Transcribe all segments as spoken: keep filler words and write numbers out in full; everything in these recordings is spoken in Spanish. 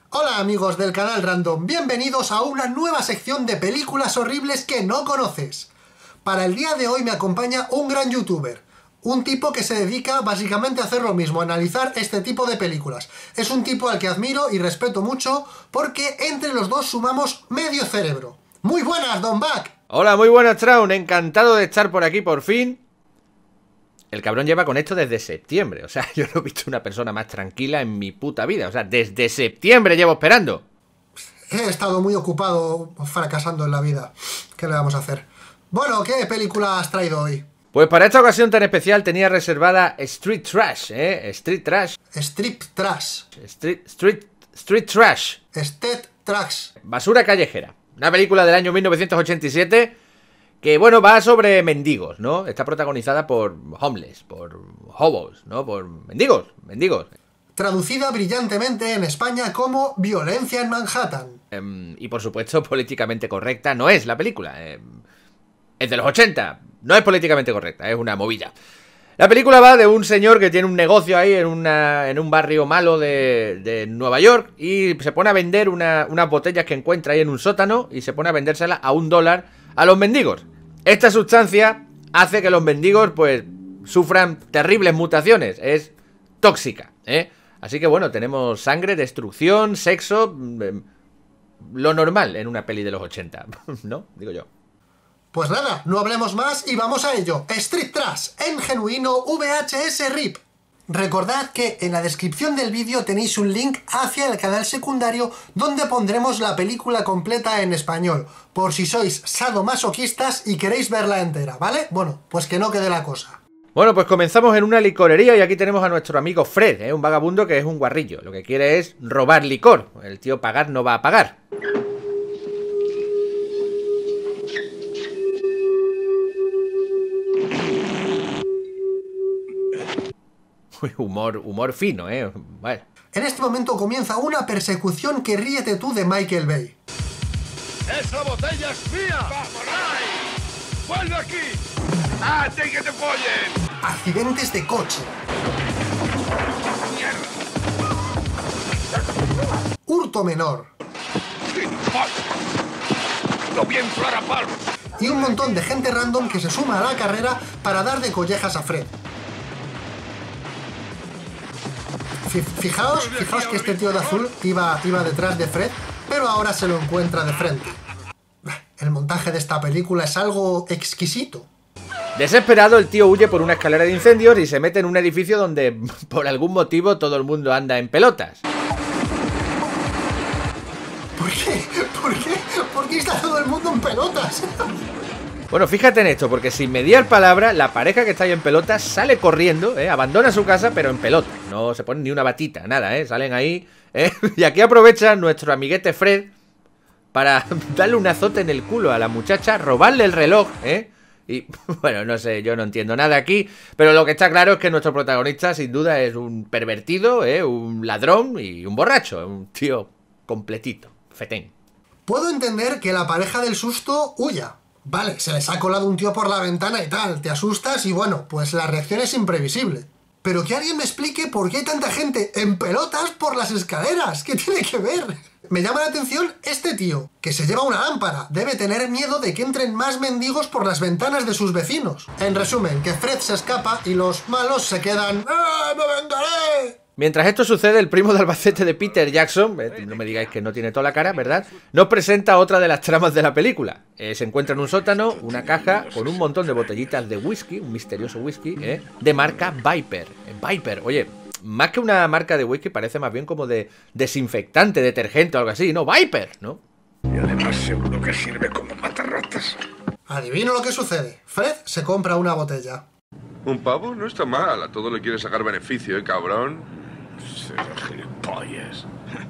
Hola amigos del canal Random, bienvenidos a una nueva sección de películas horribles que no conoces. Para el día de hoy me acompaña un gran youtuber, un tipo que se dedica básicamente a hacer lo mismo, a analizar este tipo de películas. Es un tipo al que admiro y respeto mucho porque entre los dos sumamos medio cerebro. ¡Muy buenas, Don Back! Hola, muy buenas, Traun, encantado de estar por aquí por fin. El cabrón lleva con esto desde septiembre, o sea, yo no he visto una persona más tranquila en mi puta vida, o sea, desde septiembre llevo esperando. He estado muy ocupado fracasando en la vida, ¿qué le vamos a hacer? Bueno, ¿qué película has traído hoy? Pues para esta ocasión tan especial tenía reservada Street Trash, ¿eh? Street Trash. Street Trash. Street, street, street Trash. Street Trash. Basura callejera. Una película del año mil novecientos ochenta y siete que, bueno, va sobre mendigos, ¿no? Está protagonizada por homeless, por hobos, ¿no? Por mendigos, mendigos. Traducida brillantemente en España como Violencia en Manhattan. Eh, y por supuesto, políticamente correcta no es la película. Eh, es de los ochenta, no es políticamente correcta, es una movida. La película va de un señor que tiene un negocio ahí en, una, en un barrio malo de, de Nueva York y se pone a vender una, unas botellas que encuentra ahí en un sótano y se pone a vendérselas a un dólar a los mendigos. Esta sustancia hace que los mendigos pues sufran terribles mutaciones, es tóxica, ¿eh? Así que bueno, tenemos sangre, destrucción, sexo, eh, lo normal en una peli de los ochenta, ¿no? Digo yo. Pues nada, no hablemos más y vamos a ello. Street Trash, en genuino V H S R I P. Recordad que en la descripción del vídeo tenéis un link hacia el canal secundario donde pondremos la película completa en español, por si sois sadomasoquistas y queréis verla entera, ¿vale? Bueno, pues que no quede la cosa. Bueno, pues comenzamos en una licorería y aquí tenemos a nuestro amigo Fred, ¿eh? Un vagabundo que es un guarrillo. Lo que quiere es robar licor. El tío pagar no va a pagar. Uy, humor, humor fino, ¿eh? Vale. En este momento comienza una persecución que ríete tú de Michael Bay. ¡Esa botella es mía! ¡Vamos, Ray! ¡Vuelve aquí! ¡Ah, sí que te follen! Accidentes de coche. ¡Mierda! Hurto menor. ¡Lo vi entrar a palos! Y un montón de gente random que se suma a la carrera para dar de collejas a Fred. Fijaos, fijaos que este tío de azul iba, iba detrás de Fred, pero ahora se lo encuentra de frente. El montaje de esta película es algo exquisito. Desesperado, el tío huye por una escalera de incendios y se mete en un edificio donde, por algún motivo, todo el mundo anda en pelotas. ¿Por qué? ¿Por qué? ¿Por qué está todo el mundo en pelotas? Bueno, fíjate en esto, porque sin mediar palabra, la pareja que está ahí en pelotas sale corriendo, ¿eh? Abandona su casa, pero en pelota. No se ponen ni una batita, nada, ¿eh? Salen ahí, ¿eh? Y aquí aprovecha nuestro amiguete Fred para darle un azote en el culo a la muchacha, robarle el reloj, ¿eh? Y, bueno, no sé, yo no entiendo nada aquí, pero lo que está claro es que nuestro protagonista, sin duda, es un pervertido, ¿eh? Un ladrón y un borracho, un tío completito, fetén. Puedo entender que la pareja del susto huya. Vale, se les ha colado un tío por la ventana y tal, te asustas y bueno, pues la reacción es imprevisible. Pero que alguien me explique por qué hay tanta gente en pelotas por las escaleras. ¿Qué tiene que ver? Me llama la atención este tío, que se lleva una lámpara. Debe tener miedo de que entren más mendigos por las ventanas de sus vecinos. En resumen, que Fred se escapa y los malos se quedan... ¡Ah, me vengaré! Mientras esto sucede, el primo de Albacete de Peter Jackson, eh, no me digáis que no tiene toda la cara, ¿verdad?, nos presenta otra de las tramas de la película. Eh, se encuentra en un sótano una caja con un montón de botellitas de whisky, un misterioso whisky, eh, de marca Viper. Eh, Viper, oye, más que una marca de whisky, parece más bien como de desinfectante, detergente o algo así, ¿no? Viper, ¿no? Y además seguro que sirve como matarratas. Adivino lo que sucede. Fred se compra una botella. Un pavo no está mal, a todo le quiere sacar beneficio, ¿eh, cabrón? Será gilipollas.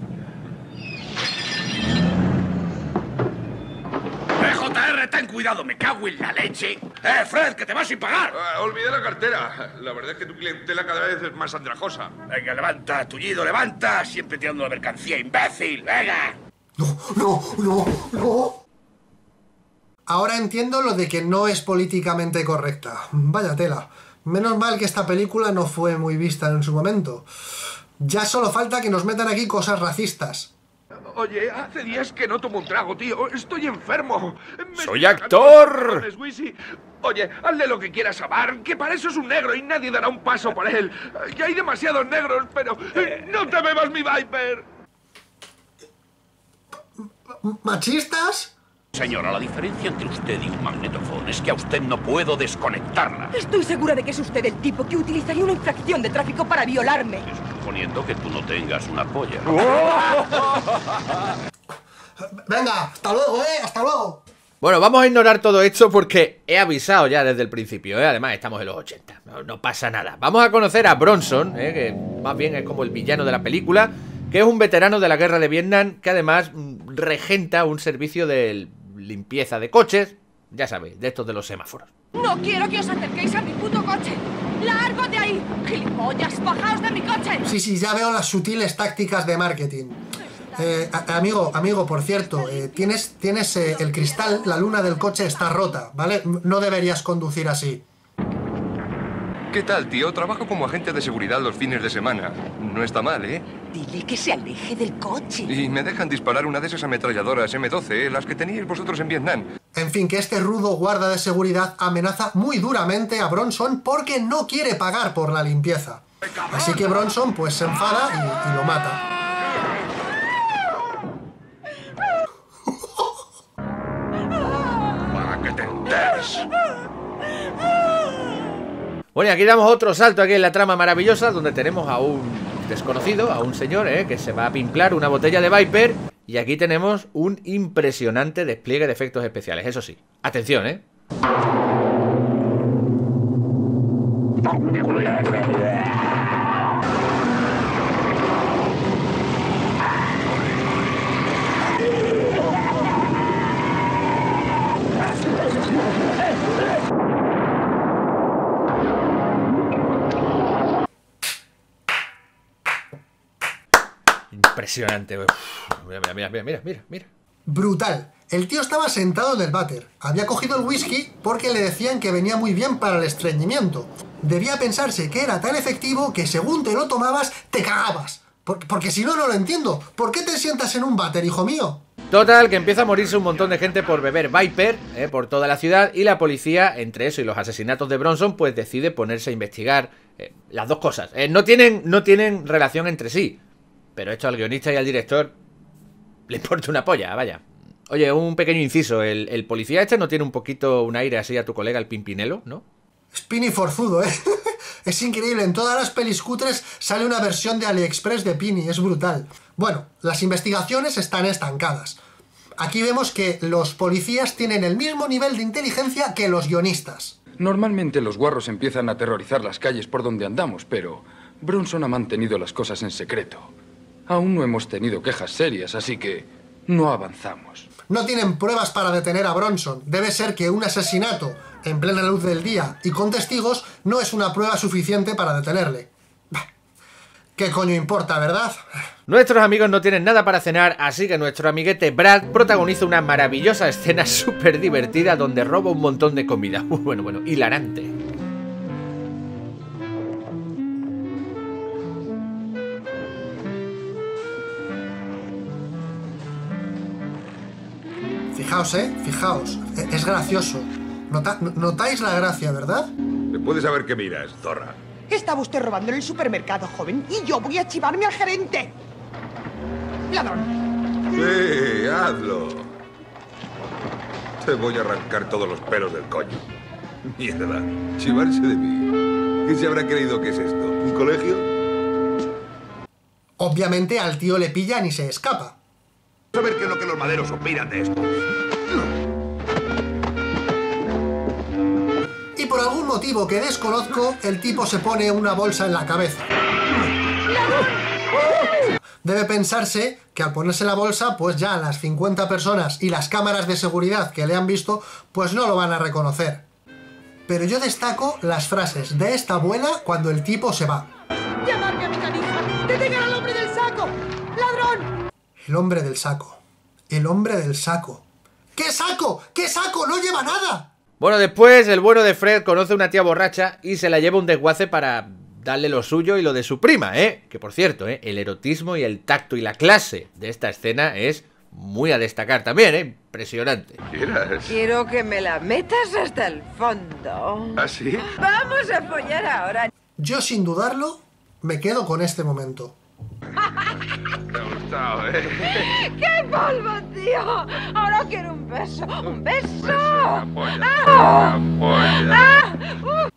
¡Eh, J R, ten cuidado! ¡Me cago en la leche! ¡Eh, Fred, que te vas sin pagar! Ah, olvidé la cartera. La verdad es que tu clientela cada vez es más andrajosa. Venga, levanta, tullido, levanta. Siempre tirando la mercancía, imbécil. ¡Venga! No, no, no, no. Ahora entiendo lo de que no es políticamente correcta. Vaya tela. Menos mal que esta película no fue muy vista en su momento. Ya solo falta que nos metan aquí cosas racistas. Oye, hace días que no tomo un trago, tío. Estoy enfermo. Me ¡Soy estoy actor! sacando los cojones, Wisi. Oye, hazle lo que quieras a Bar, que para eso es un negro y nadie dará un paso por él. Ya hay demasiados negros, pero... eh, ¡No te bebas mi Viper! ¿Machistas? Señora, la diferencia entre usted y un magnetofón es que a usted no puedo desconectarla. Estoy segura de que es usted el tipo que utilizaría una infracción de tráfico para violarme. Suponiendo que tú no tengas una polla. Venga, hasta luego, ¿eh? Hasta luego. Bueno, vamos a ignorar todo esto porque he avisado ya desde el principio, ¿eh? Además estamos en los ochenta, no, no pasa nada. Vamos a conocer a Bronson, ¿eh? Que más bien es como el villano de la película, que es un veterano de la guerra de Vietnam que además mm, regenta un servicio de limpieza de coches, ya sabéis, de estos de los semáforos. No quiero que os acerquéis a mi puto coche. ¡Largo de ahí! ¡Gilipollas! ¡Bajaos de mi coche! Sí, sí, ya veo las sutiles tácticas de marketing. Eh, a- amigo, amigo, por cierto, eh, tienes, tienes eh, el cristal, la luna del coche está rota, ¿vale? No deberías conducir así. ¿Qué tal, tío? Trabajo como agente de seguridad los fines de semana. No está mal, ¿eh? Dile que se aleje del coche. Y me dejan disparar una de esas ametralladoras eme doce, las que teníais vosotros en Vietnam. En fin, que este rudo guarda de seguridad amenaza muy duramente a Bronson porque no quiere pagar por la limpieza. Así que Bronson pues se enfada y, y lo mata. Para que te enteres. Bueno, y aquí damos otro salto aquí en la trama maravillosa, donde tenemos a un desconocido, a un señor, ¿eh? Que se va a pimplar una botella de Viper. Y aquí tenemos un impresionante despliegue de efectos especiales, eso sí. Atención, ¿eh? Impresionante. Uf, mira, mira, mira, mira, mira, mira. Brutal. El tío estaba sentado en el váter. Había cogido el whisky porque le decían que venía muy bien para el estreñimiento. Debía pensarse que era tan efectivo que según te lo tomabas, te cagabas. Por- porque si no, no lo entiendo. ¿Por qué te sientas en un váter, hijo mío? Total, que empieza a morirse un montón de gente por beber Viper, eh, por toda la ciudad, y la policía, entre eso y los asesinatos de Bronson, pues decide ponerse a investigar eh, las dos cosas. Eh, no tienen, no tienen relación entre sí, pero esto al guionista y al director le importa una polla, vaya. Oye, un pequeño inciso, el, el policía este no tiene un poquito un aire así a tu colega el Pimpinelo, ¿no? Spinny forzudo, ¿eh? Es increíble, en todas las pelis cutres sale una versión de AliExpress de Pini, es brutal. Bueno, las investigaciones están estancadas. Aquí vemos que los policías tienen el mismo nivel de inteligencia que los guionistas. Normalmente los guarros empiezan a aterrorizar las calles por donde andamos, pero Bronson ha mantenido las cosas en secreto. Aún no hemos tenido quejas serias, así que no avanzamos. No tienen pruebas para detener a Bronson. Debe ser que un asesinato en plena luz del día y con testigos no es una prueba suficiente para detenerle. Bah, ¿qué coño importa, verdad? Nuestros amigos no tienen nada para cenar, así que nuestro amiguete Brad protagoniza una maravillosa escena súper divertida donde roba un montón de comida. Bueno, bueno, hilarante. Fijaos, eh, fijaos. E- Es gracioso. Nota- notáis la gracia, ¿verdad? ¿Me puedes saber qué miras, zorra? Estaba usted robando en el supermercado, joven, y yo voy a chivarme al gerente. Ladrón. Sí, hazlo. Te voy a arrancar todos los pelos del coño. Mierda, chivarse de mí. ¿Qué se habrá creído que es esto? ¿Un colegio? Obviamente al tío le pillan y se escapa. Saber qué es lo que los maderos opinan de esto. Y por algún motivo que desconozco, el tipo se pone una bolsa en la cabeza. Debe pensarse que al ponerse la bolsa, pues ya las cincuenta personas y las cámaras de seguridad que le han visto, pues no lo van a reconocer. Pero yo destaco las frases de esta abuela cuando el tipo se va. ¡Llamadme a mi canija! ¡Detengan al hombre del saco! ¡Ladrón! El hombre del saco. El hombre del saco. ¿Qué saco? ¿Qué saco? ¡No lleva nada! Bueno, después el bueno de Fred conoce a una tía borracha y se la lleva un desguace para darle lo suyo y lo de su prima, ¿eh? Que por cierto, ¿eh? El erotismo y el tacto y la clase de esta escena es muy a destacar también, ¿eh? Impresionante. ¿Quieras? Quiero que me la metas hasta el fondo. ¿Ah, sí? Vamos a follar ahora. Yo, sin dudarlo, me quedo con este momento. Me ha gustado, ¿eh? ¡Qué polvo, tío! Ahora quiero un beso. ¡Un beso! Una polla. ¡Ah! Una polla. ¡Ah!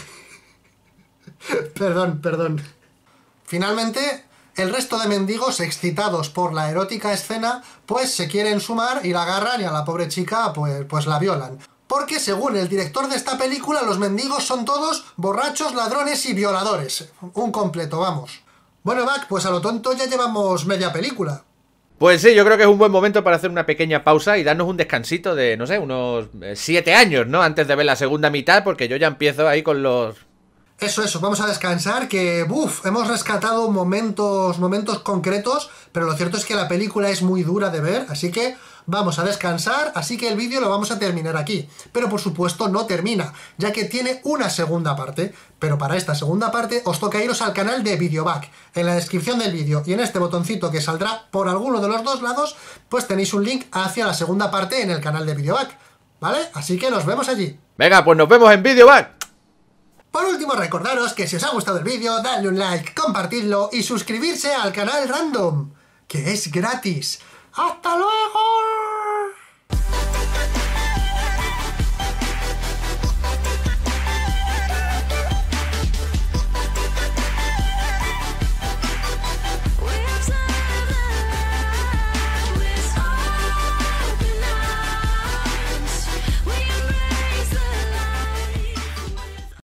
Uh. Perdón, perdón. Finalmente, el resto de mendigos, excitados por la erótica escena, pues se quieren sumar y la agarran y a la pobre chica pues, pues la violan. Porque según el director de esta película, los mendigos son todos borrachos, ladrones y violadores. Un completo, vamos. Bueno, Mac, pues a lo tonto ya llevamos media película. Pues sí, yo creo que es un buen momento para hacer una pequeña pausa y darnos un descansito de, no sé, unos siete años, ¿no? Antes de ver la segunda mitad, porque yo ya empiezo ahí con los... Eso, eso, vamos a descansar, que, buf, hemos rescatado momentos, momentos concretos, pero lo cierto es que la película es muy dura de ver, así que vamos a descansar, así que el vídeo lo vamos a terminar aquí. Pero por supuesto no termina, ya que tiene una segunda parte, pero para esta segunda parte os toca iros al canal de Videoback. En la descripción del vídeo y en este botoncito que saldrá por alguno de los dos lados, pues tenéis un link hacia la segunda parte en el canal de Videoback, ¿vale? Así que nos vemos allí. Venga, pues nos vemos en Videoback. Por último, recordaros que si os ha gustado el vídeo, dadle un like, compartidlo y suscribirse al canal Random, que es gratis. ¡Hasta luego!